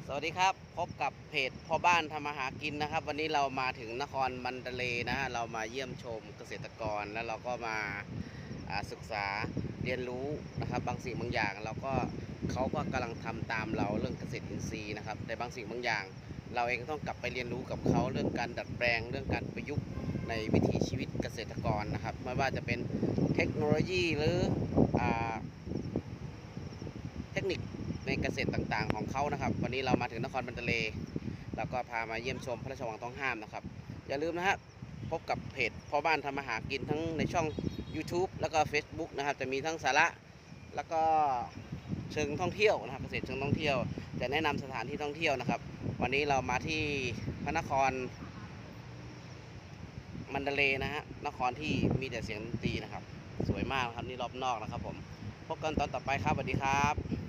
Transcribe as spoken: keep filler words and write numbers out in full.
สวัสดีครับพบกับเพจพ่อบ้านทำมาหากินนะครับวันนี้เรามาถึงนครมันดาเลย์นะฮะเรามาเยี่ยมชมเกษตรกรแล้วเราก็มาศึกษาเรียนรู้นะครับบางสิ่งบางอย่างเราก็เขาก็กำลังทำตามเราเรื่องเกษตรอินทรีย์นะครับแต่บางสิ่งบางอย่างเราเองต้องกลับไปเรียนรู้กับเขาเรื่องการดัดแปลงเรื่องการประยุกต์ในวิถีชีวิตเกษตรกรนะครับไม่ว่าจะเป็นเทคโนโลยีหรือเทคนิคในเกษตรต่างๆของเขานะครับวันนี้เรามาถึงนครมันดาเลย์เราก็พามาเยี่ยมชมพระราชวังต้องห้ามนะครับอย่าลืมนะฮะพบกับเพจพ่อบ้านทำมาหากินทั้งในช่อง YouTube แล้วก็ Facebook นะครับจะมีทั้งสาระแล้วก็เชิงท่องเที่ยวนะครับเกษตรเชิงท่องเที่ยวจะแนะนำสถานที่ท่องเที่ยวนะครับวันนี้เรามาที่พระนครมันดาเลย์นะฮะนครที่มีแต่เสียงดนตรีนะครับสวยมากครับนี่รอบนอกนะครับผมพบกันตอนต่อไปครับสวัสดีครับ